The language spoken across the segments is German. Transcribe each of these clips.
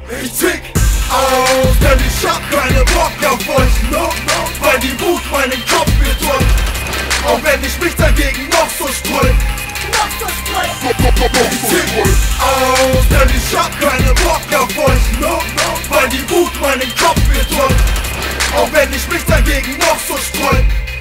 Ich tick aus, denn ich hab keine Bock auf euch, no, no, weil die Wut meinen Kopf bedrückt. Auch wenn ich mich dagegen noch so streut. Ich tick aus, denn ich hab keine Bock auf euch, no, no, weil die Wut meinen Kopf bedrückt. Auch wenn ich mich dagegen noch so streut.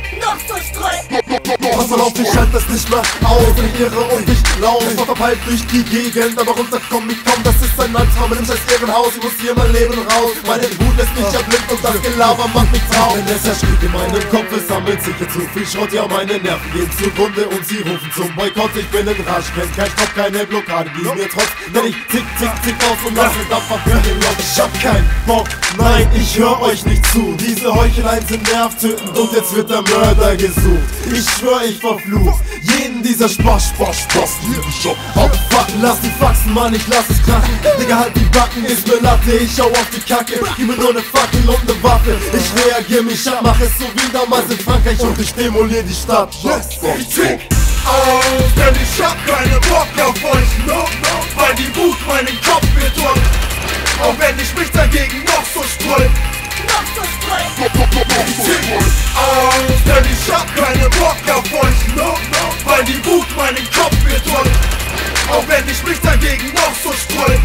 Pass mal auf, ich halt das nicht mehr aus. Ich irre und ich lauf verpeilt durch die Gegend, aber runterkommen ich komm, das ist ein Albtraum in einem scheiß Ehrenhaus. Ich muss hier mein Leben raus, meine Wut lässt mich erblickt und das Gelaber macht mich traurig. Denn es herrscht in meinem Kopf, es sammelt sich jetzt zu viel Schrott, ja meine Nerven gehen zugrunde und sie rufen zum Boykott. Ich bin in Rage, kenn kein Stopp, keine Blockade, die mir trotz, denn ich tick, tick, tick aus und lasse Dampf abfliegen. Ich hab keinen Bock, nein, ich hör euch nicht zu. Diese Heucheleien sind nervtötend und jetzt wird der Mörder gesucht. Ich schwör, ich verfluch jeden dieser Spaß, abfucken, lass die Faxen, Mann, ich lass es krachen. Digga, halt die Backen, ist mir Latte, ich schau auf die Kacke. Gib mir nur ne Fackel und ne Waffe. Ich reagier mich ab, mach es so wie damals in Frankreich und ich demolier die Stadt. Ich tick aus, denn ich hab keine Bock auf euch, no, no, weil die Wut meinen Kopf bedrückt. Auch wenn ich mich dagegen noch so streut. Ich tick aus, denn ich hab keine Bock auf euch, no, no, weil die Wut meinen Kopf bedrückt. Auch wenn ich mich dagegen noch so streut.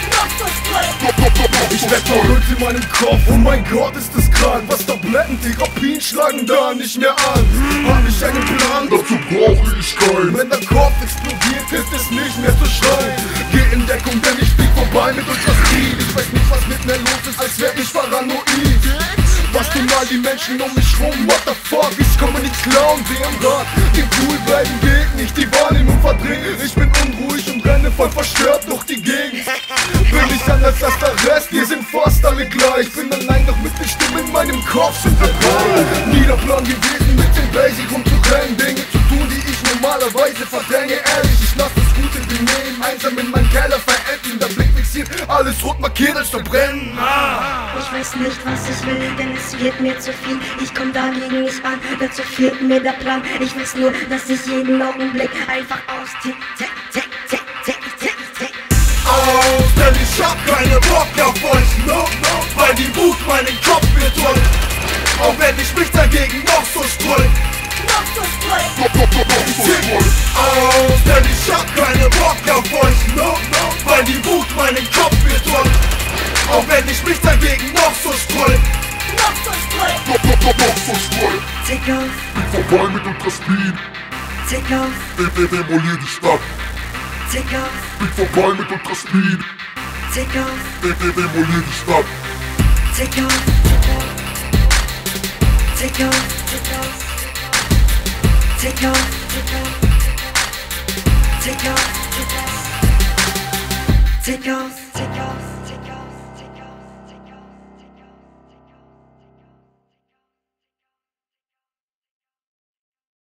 Ich werd verrückt in meinem Kopf, oh mein Gott, ist das krank. Was Tabletten, Therapien schlagen da nicht mehr an. Hab ich einen Plan, dazu brauche ich keinen. Wenn der Kopf explodiert, hilft es nicht mehr zu schreien. Geh in Deckung, denn ich flieg vorbei mit Ultraschall. Ich weiß nicht, was mit mir los ist, als wär ich paranoid. Was tun all die Menschen um mich rum, what the fuck? Ich komme nicht klauen, wie am Rad. Die Cool bleiben geht nicht, die Wahrnehmung verdreht. Ich bin unruhig und renne voll verstört durch die Gegend. Bin ich anders als der Rest, wir sind fast alle gleich. Bin allein, doch mit der Stimme in meinem Kopf sind wir drei. Nie der Plan gewesen, mit dem Basic rumzurennen. Dinge zu tun, die ich normalerweise verdränge. Ehrlich, ich lass das gute Benehmen einsam in meinen Keller verenden. Der Blick fixiert, alles rot markiert als verbrennen. Ich weiß nicht, was ich will, denn es wird mir zu viel. Ich komm dagegen nicht an, dazu fehlt mir der Plan. Ich weiß nur, dass ich jeden Augenblick einfach austick, tick, tick, tick, tick, tick, tick. Aus, denn ich hab keine Bock auf euch, no, no, weil die Wut meinen Kopf bedrückt. Auch wenn ich mich dagegen noch so streut. Ich tick aus, denn ich hab keine Bock auf euch, no, no, weil die Wut meinen Kopf bedrückt. Auch wenn ich mich dagegen noch so streut. Tick auf, Vorbei mit Ultraspeed, tick auf, demolier die Stadt. tick auf, Bin vorbei mit Ultraspeed, tick auf, demolier die Stadt. tick auf, tick auf, tick auf, tick auf, tick auf, tick auf, tick auf, tick auf.